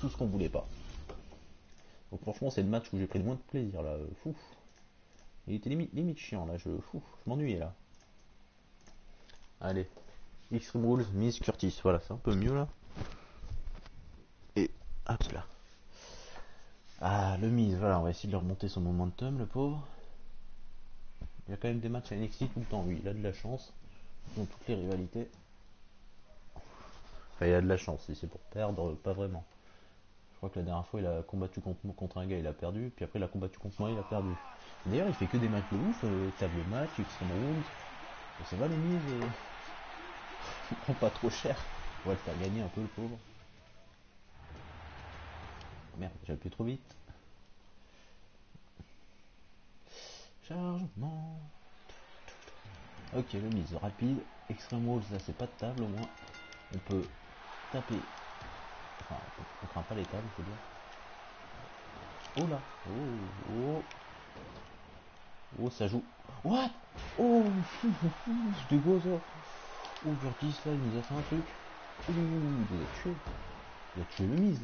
tout ce qu'on voulait pas. Donc franchement c'est le match où j'ai pris le moins de plaisir là, fou. Il était limite chiant là, je m'ennuyais là. Allez, Extreme Rules, Miss Curtis, voilà, c'est un peu mieux là. Et hop là. Ah, le Miz, voilà, on va essayer de le remonter son momentum, le pauvre. Il y a quand même des matchs à NXT tout le temps, lui, il a de la chance. Dans toutes les rivalités. Enfin, il a de la chance, si c'est pour perdre, pas vraiment. Je crois que la dernière fois, il a combattu contre un gars, il a perdu. Puis après, il a combattu contre moi, il a perdu. D'ailleurs, il fait que des matchs de ouf, table match, Extreme Rules. Et ça va, le Miz, il prend pas trop cher. On va le faire gagner un peu, le pauvre. Merde, j'ai appuyé trop vite. Chargement. Ok, le Miz, rapide. Extreme Rules, là, c'est pas de table, au moins. On peut taper. Enfin, on craint pas les tables, je veux dire. Oh là. Oh, oh. Oh, ça joue. What? Oh, c'était quoi ça? Oh, Curtis, là, il nous a fait un truc. Ouh, il nous a tué. Il a tué le Miz, là.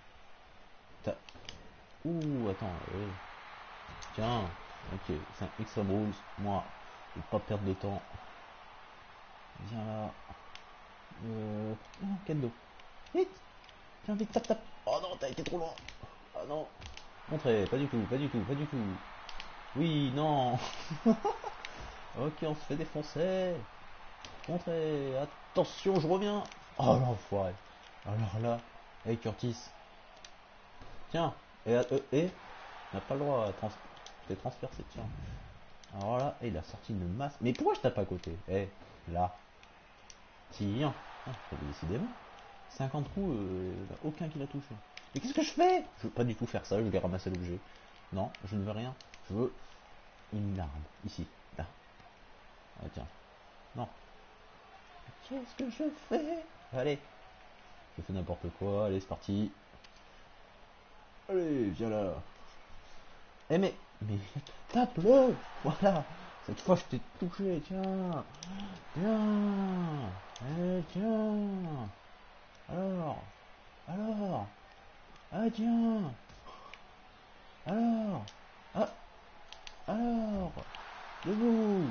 Ouh, attends. Tiens. Ok, c'est un Extreme Rules. Moi, je vais pas perdre de temps. Viens là. Non, kendo. Vite. Tiens, vite, tape, tape. Oh non, t'as été trop loin. Ah non. Montrez, pas du tout, pas du tout, pas du tout. Oui, non. Ok, on se fait défoncer. Montrez, attention, je reviens. Oh l'enfoiré. Alors là, hey Curtis, tiens, et n'a pas le droit à t'es transpercé, tiens. Alors là, il a sorti une masse. Mais pourquoi je tape à côté? Là, tiens. Ah, décidément. 50 coups, aucun qui l'a touché. Mais qu'est-ce que je fais? Je veux pas du tout faire ça, je vais ramasser l'objet. Non, je ne veux rien. Je veux une arme. Ici, là. Ah tiens. Non. Qu'est-ce que je fais? Allez, je fais n'importe quoi, allez c'est parti. Allez, viens là. Mais tape-le. Voilà. Cette fois je t'ai touché, tiens. Tiens. Tiens. Alors. Alors. Ah tiens. Alors. Ah. Alors. Debout.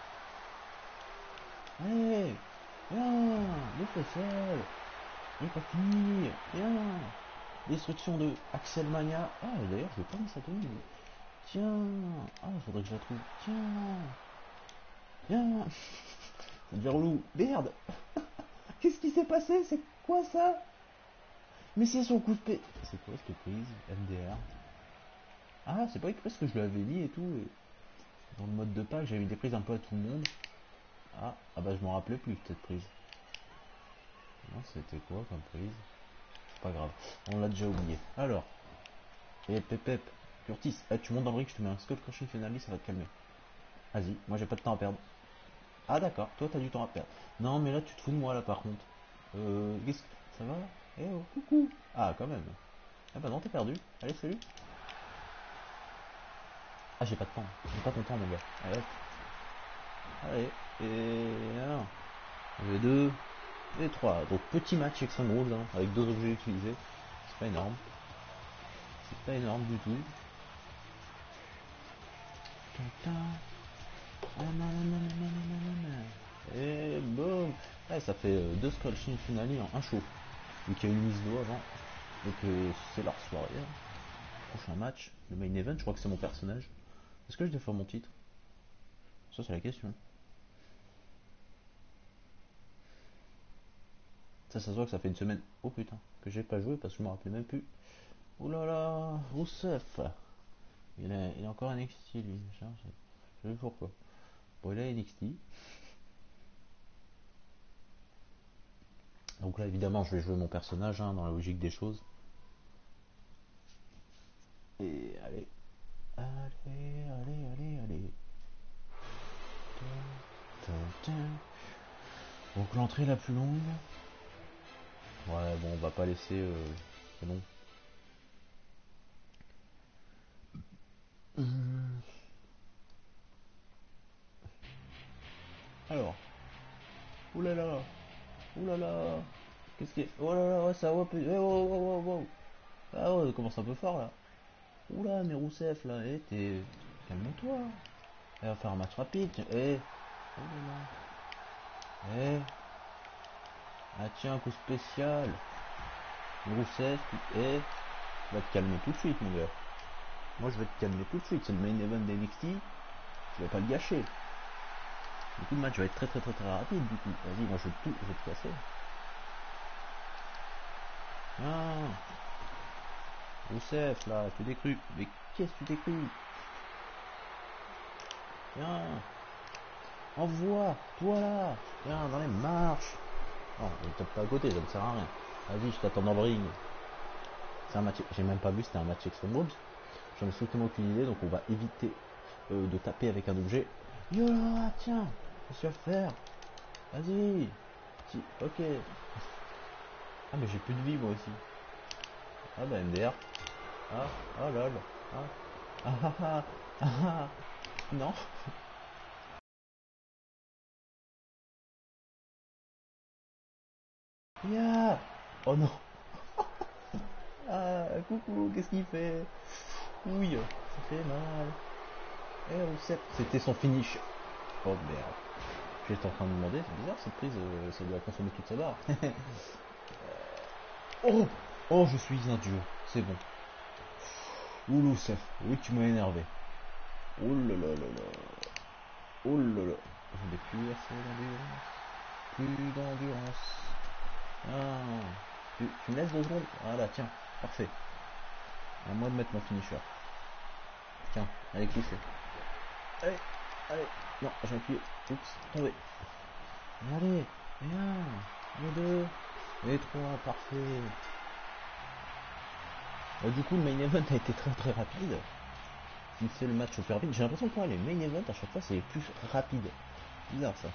Allez. Viens. Le facial. Il est pas fini. Viens. Destruction de Axel Mania. Ah, d'ailleurs, je vais pas mis sa tenue. Tiens. Ah, faudrait que je la trouve. Tiens. Tiens. Ça devient relou. Merde. Qu'est-ce qui s'est passé? C'est quoi ça? Mais c'est son coup de paix. C'est quoi cette prise? MDR. Ah, c'est pas exprès ce que je l'avais mis et tout. Et dans le mode de pack, j'avais des prises un peu à tout le monde. Ah bah je m'en rappelais plus de cette prise. Non, c'était quoi comme prise? C'est pas grave. On l'a déjà oublié. Alors. Et Pep. Curtis, tu montes dans le ring, je te mets un skull crushing finally, ça va te calmer. Vas-y, moi j'ai pas de temps à perdre. Ah d'accord, toi t'as du temps à perdre. Non mais là tu te fous de moi là par contre. Qu'est-ce que... Ça va? Eh oh, coucou. Ah quand même. Ah bah non t'es perdu. Allez salut. Ah j'ai pas de temps. J'ai pas ton temps mon gars. Allez. Allez. Et un. Et deux. Et trois. Donc petit match Extreme Rules hein, avec deux objets utilisés. C'est pas énorme. C'est pas énorme du tout. Et boum. Ouais, ça fait deux scratching finale en un show. Vu qu'il y a eu une mise d'eau avant. Donc c'est leur soirée. Prochain match, le main event, je crois que c'est mon personnage. Est-ce que je défends mon titre? Ça c'est la question. Ça se voit que ça fait une semaine. Oh putain, que j'ai pas joué parce que je me rappelais même plus. Ouh là là, Rousseff. Il est encore NXT lui. Je sais pourquoi. Bon, il a NXT. Donc là évidemment je vais jouer mon personnage hein, dans la logique des choses. Et allez. Allez. Donc l'entrée la plus longue. Ouais bon on va pas laisser. C'est bon. Alors. Oulala. Oulala. Qu'est-ce qui est? Oh là là, ça va. Oh, oh, oh, oh, oh. Ah ouais, on commence un peu fort là. Oula, mais Rousseff là, t'es. Calme-toi. On va faire un match rapide. Oh là là. Ah tiens, un coup spécial. Rousseff, va te calmer tout de suite, mon gars. Moi, je vais te calmer tout de suite. C'est le main event d'NXT. Je vais pas le gâcher. Du coup, le match va être très très très très rapide. Du coup, vas-y, moi, je vais te casser. Ah, Rousseff, là, tu t'es cru. Mais qu'est-ce que tu t'es cru? Viens, envoie, toi là. Viens, dans les marches. Non, ne tape pas à côté, ça ne sert à rien. Vas-y, je t'attends dans le ring. C'est un match, j'ai même pas vu, c'était un match Extreme Rules. J'en ai strictement aucune idée, donc on va éviter de taper avec un objet. Yo là, tiens, qu'est-ce que tu vas faire? Vas-y. Ok. Ah, mais j'ai plus de vie moi aussi. Ah bah MDR. Ah, oh lol. Ah, ah, ah, ah, ah. Non. Yeah. Oh non. Ah, coucou, qu'est-ce qu'il fait? Oui, ça fait mal. Eh, Rousseff. C'était son finish. Oh merde. J'étais en train de me demander, c'est bizarre cette prise, ça doit consommer toute sa barre. Oh, oh, je suis un dieu, c'est bon. Ouh, Rousseff, oui, tu m'as énervé. Oh là là là là. Oh là là. Je n'ai plus assez d'endurance. Plus d'endurance. Ah. Tu me laisses 2 secondes? Voilà, tiens, parfait. À moi de mettre mon finisher. Tiens, allez, coucher. Allez, allez. Non, j'ai appuyé. Oups, tombé. Allez, et un, et deux, et trois, parfait. Du coup, le main event a été très très rapide. Qui fait le match super rapide. J'ai l'impression que les main events à chaque fois c'est plus rapide. Bizarre ça.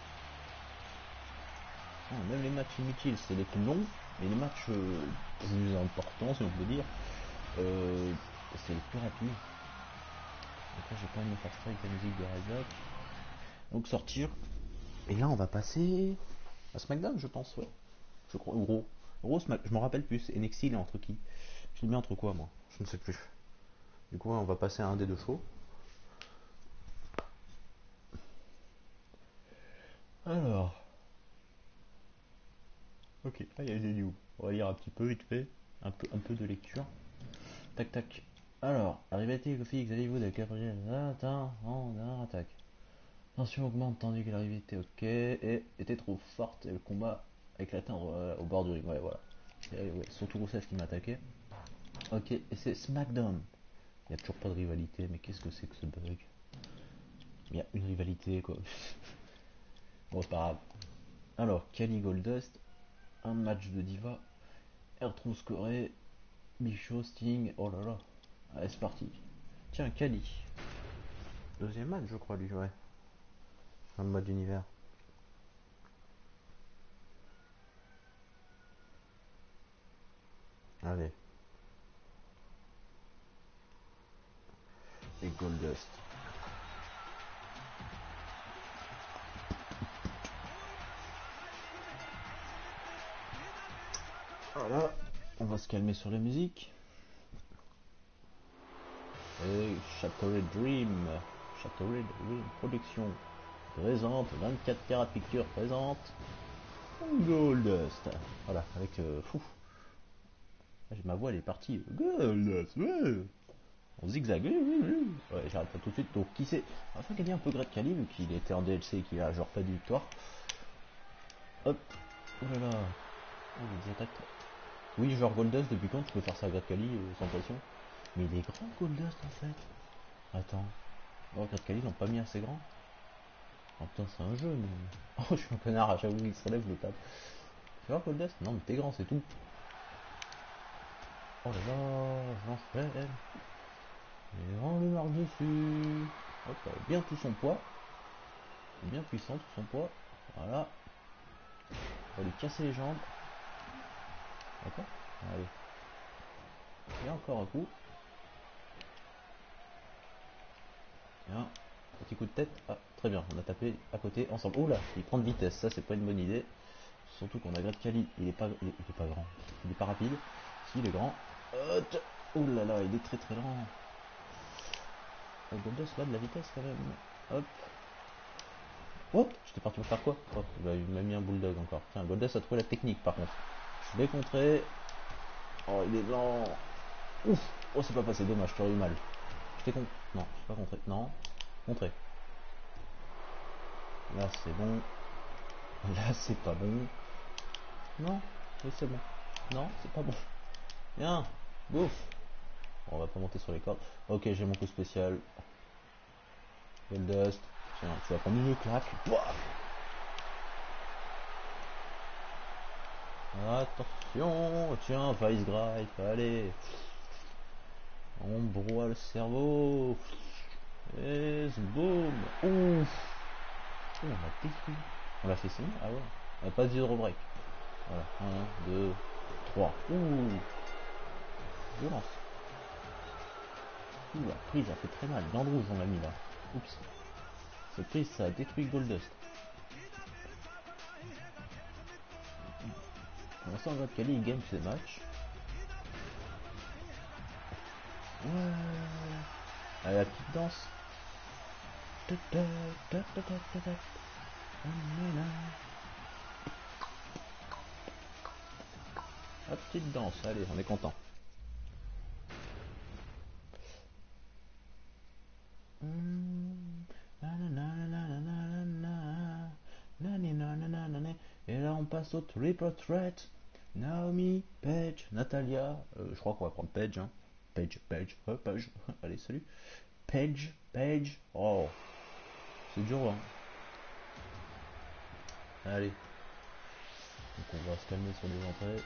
Ah, même les matchs inutiles c'est les plus longs, mais les matchs plus importants si on peut dire, euh, c'est les plus rapides. Donc là j'ai pas envie de me faire ça avec la musique de Razak. Donc sortir. Et là on va passer à SmackDown je pense, ouais. Je crois, gros. Gros, je m'en rappelle plus. NXT il est entre qui? Je le mets entre quoi moi? Je ne sais plus. Du coup on va passer à un des deux shows. Alors. Ok, ah, il y a des news. On va lire un petit peu vite fait. Un peu de lecture. Tac tac. Alors, la rivalité fixe Xavier Wood avec Gabriel atteint en attaque. Tension augmente tandis que la rivalité ok et était trop forte et le combat éclatait au bord du ring. Ouais, voilà. Ouais, surtout Rousseff qui m'attaquait. Ok, et c'est SmackDown. Il n'y a toujours pas de rivalité, mais qu'est-ce que c'est que ce bug? Il y a une rivalité quoi. Bon, c'est pas grave. Alors, Kali Goldust, un match de diva. R-Truth Corée, Big Show, Sting, oh là là. Allez, c'est parti. Tiens, Kali. Deuxième match, je crois, lui, ouais. Dans le mode univers. Allez. Et Goldust. Voilà. On va se calmer sur la musique. Et Shattered Dream. Shattered Dream Production. Présente. 24 Karat Picture présente. Goldust. Voilà, avec. Fou. Ma voix elle est partie. Goldust, ouais. On zigzag. Ouais, j'arrête pas tout de suite. Donc, qui c'est? On va faire gagner un peu Great Khali, vu qu'il était en DLC et qu'il a genre pas de victoire. Hop. Oh là là. Oh, des attaques. Oui, genre Goldust, depuis quand tu peux faire ça à Great Khali sans pression? Mais il est grand Goldust en fait. Attends. Oh, Great Khali, ils l'ont pas mis assez grand. Oh putain, c'est un jeu, mais. Oh, je suis un connard, à chaque fois qu'il se relève, je le tape. Tu vois Goldust? Non, mais t'es grand, c'est tout. Oh là là, j'enchaîne. Et on lui marche dessus. Hop, avec bien tout son poids. Bien puissant tout son poids. Voilà. On va lui casser les jambes. D'accord. Allez. Et encore un coup. Et un petit coup de tête. Ah, très bien. On a tapé à côté ensemble. Oh là, il prend de vitesse. Ça, c'est pas une bonne idée. Surtout qu'on a Great Khali. Il est pas grand. Il est pas rapide. Si, il est grand. Ouh là là, il est très très lent. Goldust là de la vitesse quand même. Hop. Oh, j'étais parti pour faire quoi? Oh, il m'a mis un bulldog encore. Tiens, Goldust a trouvé la technique par contre. Je l'ai contré. Oh, il est lent. Ouf. Oh, c'est pas passé, dommage, j'aurais eu mal. Je t'ai con... Non, je pas contré. Non. Contré. Là, c'est bon. Là, c'est pas bon. Non. Oui, c'est bon. Non, c'est pas bon. Viens. Bouffe. Bon, on va pas monter sur les cordes. Ok, j'ai mon coup spécial. Goldust. Tiens, tu vas prendre une claque. Pouah. Attention. Tiens, Vice Gripe. Allez. On broie le cerveau. Et boum. Ouf. Oh, on l'a détruit. On l'a fait saigner. Ah ouais. On a pas de break. Voilà. 1, 2, 3. Ouh. Violence. Ouh, la prise a fait très mal. Viande rouge, on l'a mis là. Oups. Cette prise, ça a détruit Goldust. Pour l'instant, on voit que Kali il gagne ses matchs. Ouais. Allez, la petite danse. La petite danse, allez, on est content. Et là on passe au triple threat. Naomi, Paige, Natalia. Je crois qu'on va prendre Paige. Hein. Paige. Paige. Allez, salut. Paige. Oh, c'est dur. Hein. Allez. Donc on va se calmer sur les entrées.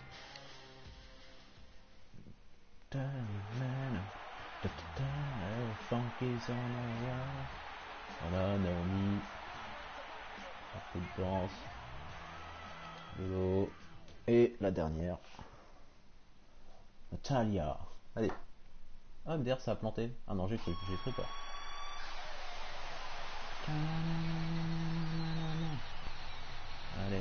Funk is on a wall. Voilà, Naomi. Un peu de danse. De l'eau. Et la dernière. Natalia. Allez. Ah, MDR ça a planté. Ah non, j'ai très peur. Allez.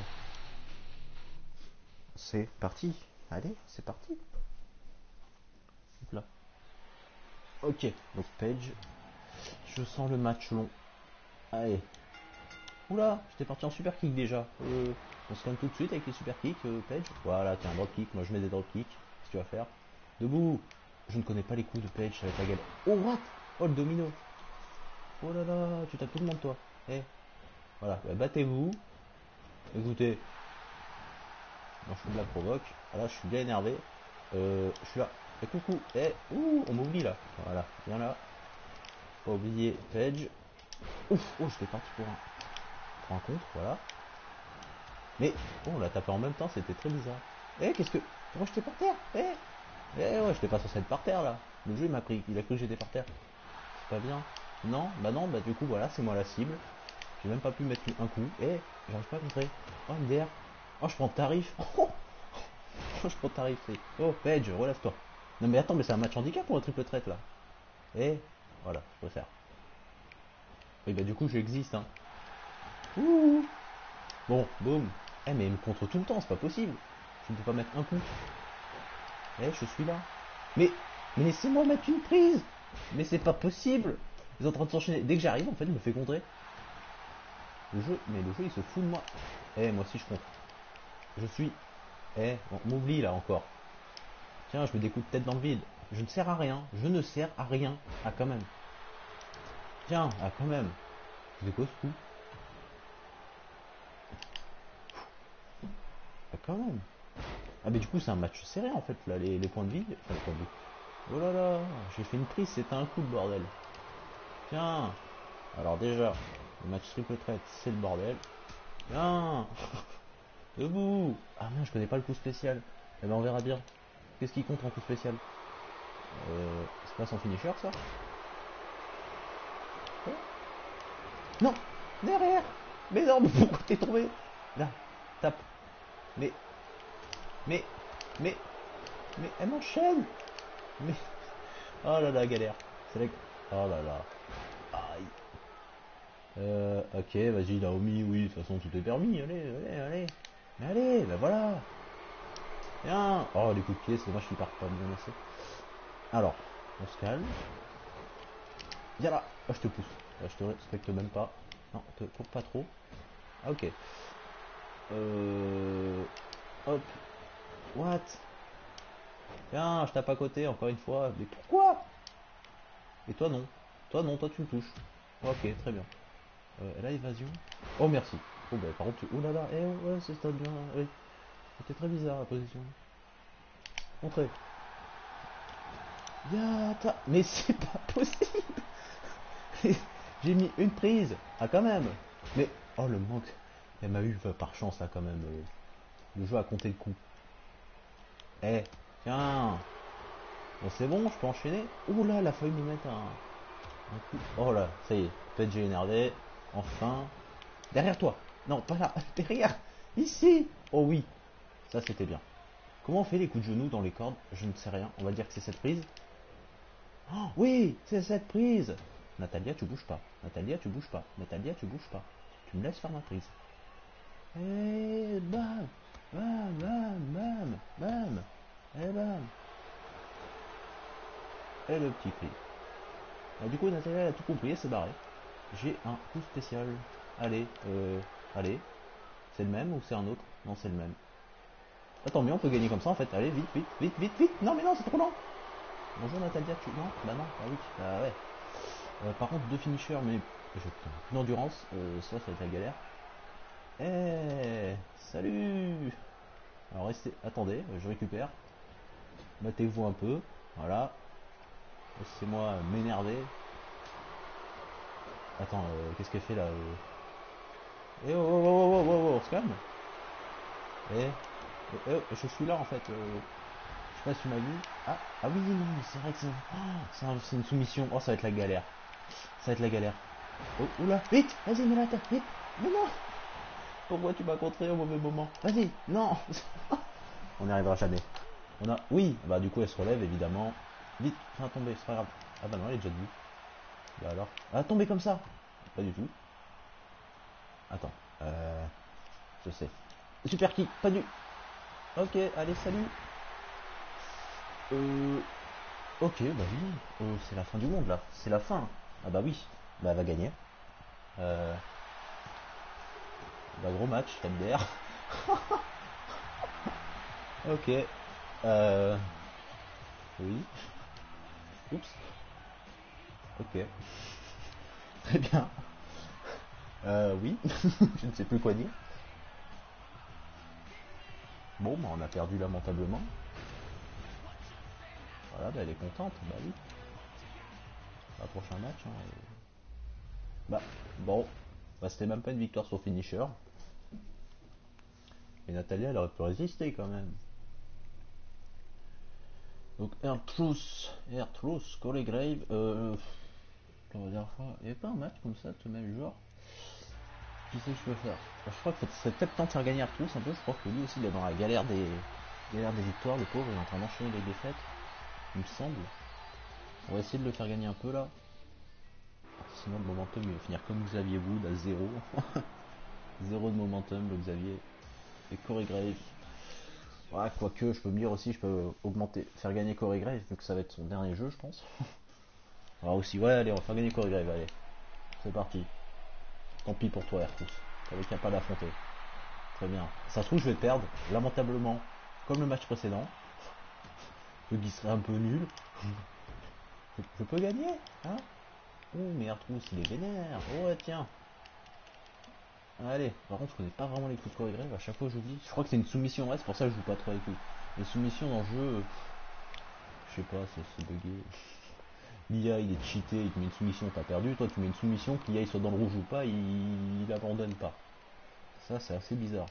C'est parti. Allez, c'est parti. Hop là. Ok, donc Paige. Je sens le match long. Allez. Oula, j'étais parti en super kick déjà. On se calme tout de suite avec les super kicks, Paige. Voilà, tiens, drop kick. Moi je mets des drop kicks. Qu'est-ce que tu vas faire? Debout. Je ne connais pas les coups de Paige avec la gueule. Oh, what? Oh, le domino. Oh là là, tu tapes tout le monde toi. Eh. Voilà, bah, battez-vous. Écoutez. Moi je me la provoque. Voilà, je suis bien énervé. Je suis là. Et coucou. Eh. Ouh, on m'oublie là. Voilà, viens là. Pas oublier Paige. Ouf. Oh, j'étais parti pour un contre, voilà. Mais, oh, on l'a tapé en même temps, c'était très bizarre. Eh, qu'est-ce que... Pourquoi j'étais par terre? Ouais, j'étais pas censé être par terre, là. Le jeu, il m'a pris. Il a cru que j'étais par terre. C'est pas bien. Non, bah du coup, voilà, c'est moi la cible. J'ai même pas pu mettre un coup. J'arrive pas à contrer. Oh, MDR. Oh, je prends tarif. Oh, je prends tarif. Oh, Paige, relève-toi. Non, mais attends, mais c'est un match handicap pour un triple traite, là. Voilà, je préfère. Oui, bah du coup, j'existe, hein. Ouh. Bon, boum. Mais il me contre tout le temps, c'est pas possible. Je ne peux pas mettre un coup. Je suis là. Mais, mais laissez-moi mettre une prise. Mais c'est pas possible. Ils sont en train de s'enchaîner. Dès que j'arrive, en fait, il me fait contrer. Le jeu, il se fout de moi. Moi aussi je compte. Je suis. On m'oublie là encore. Tiens, je mets des coups de tête dans le vide. Je ne sers à rien. Je ne sers à rien. Ah, quand même. Tiens, ah, quand même. C'est quoi ce coup? Ah, quand même. Ah, mais du coup, c'est un match serré en fait, là, les points de vie. Enfin, les points de vie. Oh là là, j'ai fait une prise, c'était un coup de bordel. Tiens. Alors, déjà, le match triple threat, c'est le bordel. Tiens. Debout. Ah non, je connais pas le coup spécial. Eh ben, on verra bien. Qu'est-ce qui compte en coup spécial? C'est pas son finisher, ça? Oh. Non. Derrière. Mais non, mais pourquoi t'es tombé? Là, tape. Mais, mais, mais, elle m'enchaîne. Mais, oh là là, galère. C'est la... Oh là là. Aïe. Ok, vas-y, Naomi, oui, de toute façon, tout est permis. Allez. Allez, bah voilà. Viens. Oh, les coups de pied, c'est dommage qu'ils partent pas bien lancés. Alors, on se calme. Viens là. Oh, je te pousse. Là, je te respecte même pas. Non, te cours pas trop. Ah, ok. Hop. What? Viens, je tape à côté, encore une fois. Mais pourquoi? Et toi, non. Toi, non, toi, tu me touches. Ok, très bien. Là, évasion. Oh, merci. Oh, bah, par contre, tu... Oh là là, eh, ouais, c'est stade bien. Oui. C'était très bizarre, la position. Entrez. Yata. Mais c'est pas possible. J'ai mis une prise. Ah, quand même. Mais, oh, le manque. Elle m'a eu par chance, là, quand même. Le jeu a compté le coup. Eh, tiens. Bon, c'est bon, je peux enchaîner. Oh là, elle a failli me mettre un coup. Oh là, ça y est. PSG énervé. Enfin. Derrière toi. Non, pas là. Derrière. Ici. Oh oui. Ça, c'était bien. Comment on fait les coups de genoux dans les cordes? Je ne sais rien. On va dire que c'est cette prise. Oh, oui, c'est cette prise. Natalia, tu bouges pas. Natalia, tu bouges pas. Natalia, tu bouges pas. Tu me laisses faire ma prise. Et bam. Bam, bam, bam, bam. Et bam. Et le petit cri. Ah, du coup, Natalia elle a tout compris, elle s'est barrée. J'ai un coup spécial. Allez, allez. C'est le même ou c'est un autre? Non, c'est le même. Attends, mais on peut gagner comme ça en fait. Allez, vite, vite, vite, vite, vite. Non, mais non, c'est trop lent. Bonjour Natalia, tu. Non, bah non, ah oui, bah ouais. Par contre, deux finishers, mais j'ai plus d'endurance. Ça va être la galère. Eh, salut. Alors restez, attendez, je récupère. Battez-vous un peu, voilà. Laissez-moi m'énerver. Attends, qu'est-ce qu'elle fait là Eh oh, oh, oh, oh, oh, oh, on se calme. Eh, je suis là en fait. Je sais pas si tu m'as vu. Ah, ah oui, non, c'est vrai que c'est une soumission. Oh, ça va être la galère. Ça va être la galère. Oh, oula, vite, vas-y, mets la tête, vite. Mais non, pourquoi tu m'as contré au mauvais moment? Vas-y, non. On n'y arrivera jamais. On a, oui, bah du coup elle se relève évidemment. Vite, fais tomber, c'est pas grave. Ah bah non, elle est déjà debout. Bah alors, ah tomber comme ça. Pas du tout. Attends, je sais. Super kick, pas du. Ok, allez, salut. Euh, ok, bah oui, c'est la fin du monde là. C'est la fin. Ah bah oui, bah elle va gagner. Euh, Bah gros match, MDR. Ok. Euh, oui. Oups. Ok. Très bien. Oui. Je ne sais plus quoi dire. Bon, bah on a perdu lamentablement. Voilà, bah elle est contente. Bah oui. Bah, prochain match. Hein, Bah bon. Bah c'était même pas une victoire sur finisher. Et Natalia, elle aurait pu résister quand même. Donc Air Truth, Corey Grave. La dernière fois, il n'y avait pas un match comme ça de ce même genre. Qui c'est que je peux faire? Je crois que c'est peut-être temps de faire gagner Arthur un peu. Je crois que lui aussi il est dans la galère des victoires, le pauvre, il est en train d'enchaîner les défaites, il me semble. On va essayer de le faire gagner un peu là. Sinon le momentum il va finir comme Xavier Wood à 0. 0 de momentum le Xavier. Et Corey Graves. Ouais, quoique je peux me dire aussi, je peux augmenter, faire gagner Corey Graves vu que ça va être son dernier jeu je pense. Alors aussi, ouais allez on va faire gagner Corey Graves, allez. C'est parti. Tant pis pour toi Arthur. T'avais qu'à pas l'affronter. Très bien. Ça se trouve, je vais perdre, lamentablement, comme le match précédent. Ce qui serait un peu nul. Je peux gagner, hein? Oh, mais Artrous, il est vénère. Oh, ouais, tiens. Allez, par contre, je connais pas vraiment les coups de chorégraphe. À chaque fois, j'oublie. Je crois que c'est une soumission, ouais, c'est pour ça que je joue pas trop avec lui. Les soumissions dans le jeu, je sais pas, c'est bugué. L'IA, il est cheaté, il te met une soumission, t'as perdu. Toi, tu mets une soumission, que l'IA il soit dans le rouge ou pas, il abandonne pas. Ça, c'est assez bizarre.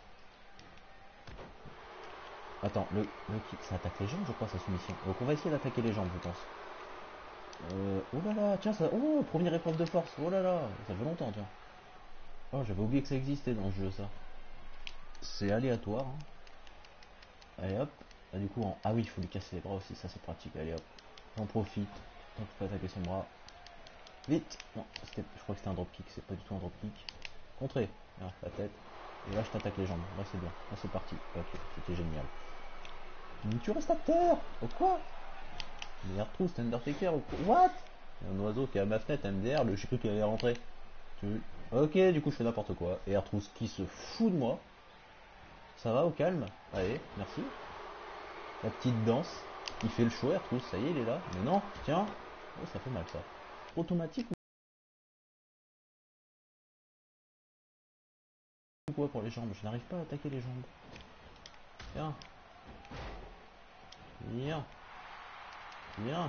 Attends, ça attaque les jambes, je crois, sa soumission. Donc on va essayer d'attaquer les jambes, je pense. Oh là là, tiens, ça. Oh, première épreuve de force. Oh là là, ça fait longtemps, tiens. Oh, j'avais oublié que ça existait dans ce jeu, ça. C'est aléatoire. Hein. Allez hop. Ah, du coup, ah oui, il faut lui casser les bras aussi, ça c'est pratique. Allez hop. J'en profite. Donc, je peux attaquer son bras. Vite. Non, je crois que c'était un dropkick, c'est pas du tout un dropkick. Contré. Ah, la tête. Et là, je t'attaque les jambes. Là, c'est bien. Là, c'est parti. Ok, c'était génial. Tu restes à terre. Oh quoi? Mais retrouve c'est Undertaker ou quoi? What? Il y a un oiseau qui est à ma fenêtre, MDR, j'ai cru qu'il allait rentrer. Ok, du coup je fais n'importe quoi. Et Artrousse qui se fout de moi. Ça va au calme? Allez, merci. La petite danse. Il fait le show, Artrousse, ça y est, il est là. Mais non, tiens. Oh, ça fait mal ça. Automatique ou quoi pour les jambes? Je n'arrive pas à attaquer les jambes. Viens. Viens. Viens.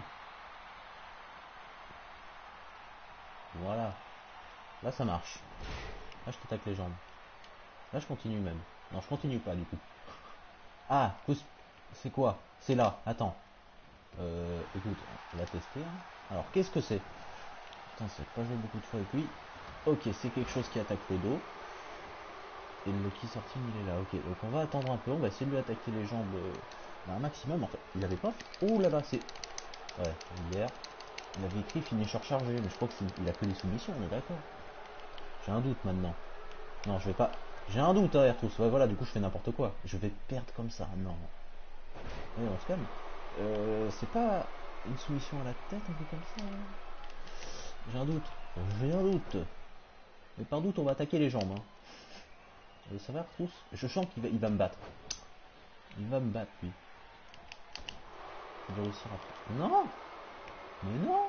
Voilà. Là ça marche. Là je t'attaque les jambes. Là je continue même. Non, je continue pas du coup. Ah, c'est quoi? C'est là, attends. Écoute, on va tester. Hein. Alors, qu'est-ce que c'est? Putain, c'est pas joué beaucoup de fois avec lui. Ok, c'est quelque chose qui attaque le dos. Et le Loki sorti, il est là. Ok, donc on va attendre un peu. On va essayer de lui attaquer les jambes un maximum. En fait, il avait pas. Oh là là, c'est. Ouais, hier. Il avait écrit finisher chargé, mais je crois qu'il a que des soumissions, on est d'accord. J'ai un doute maintenant. Non, je vais pas. J'ai un doute, hein, Airtus. Ouais, voilà, du coup, je fais n'importe quoi. Je vais perdre comme ça. Non. Ouais, on se calme. C'est pas une soumission à la tête, un peu comme ça. J'ai un doute. J'ai un doute. Mais par doute, on va attaquer les jambes. Hein. Ça va, Artrousse? Je sens qu'il va me battre. Il va me battre, lui. Il va réussir à... Non! Mais non!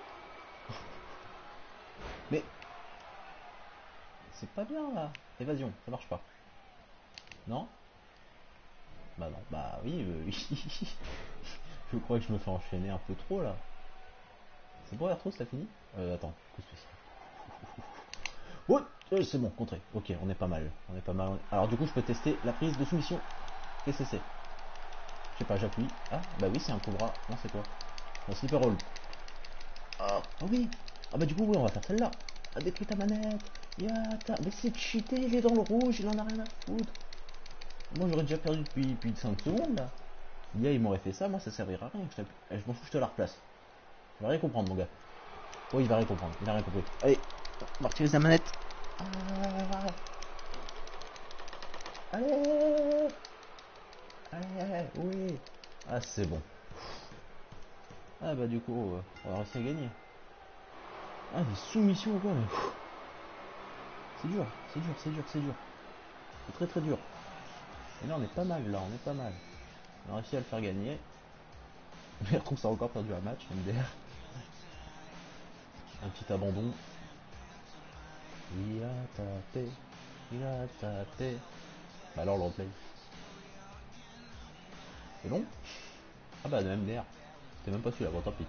Mais... C'est pas bien, là. Évasion, ça marche pas. Non? Bah non, bah oui, je crois que je me fais enchaîner un peu trop, là. C'est bon, Artrousse, ça finit? Attends, coup spécial. Oh, c'est bon, contré. Ok, on est pas mal. On est pas mal. Alors du coup, je peux tester la prise de soumission. Qu'est-ce que c'est? Je sais pas, j'appuie. Ah, bah oui, c'est un cobra. Non, c'est quoi? Un slipper roll. Ah, oh, oui. Ah bah du coup, oui, on va faire celle-là. Ah, détruis ta manette. Yata. Mais c'est cheaté, il est dans le rouge, il en a rien à foutre. Moi, j'aurais déjà perdu depuis 5 secondes, là. Là, il m'aurait fait ça, moi, ça servira à rien. Je m'en fous, je te la replace. Tu vas rien comprendre, mon gars. Oh, il va rien comprendre, il a rien compris. Allez, on va retirer sa manette. Ah, allez. Allez, oui. Ah, c'est bon. Ah, bah, du coup, on va réussir à gagner. Ah, des soumissions ou quoi, mais. C'est dur, c'est dur, c'est dur, c'est dur. C'est très très dur. Et là, on est pas mal, là, on est pas mal. On a réussi à le faire gagner. Mais retrouve ça a encore perdu un match, MDR. Un petit abandon. Il a tapé, il a tapé. Bah alors, le replay. C'est long? Ah bah, le MDR. T'es même pas celui-là, bon, tant pis.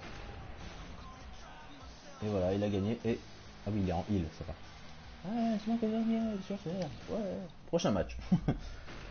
Et voilà, il a gagné. Et. Ah oui, il est en heal, ça va. Ah, c'est moi qui ai gagné, super. Ouais. Prochain match.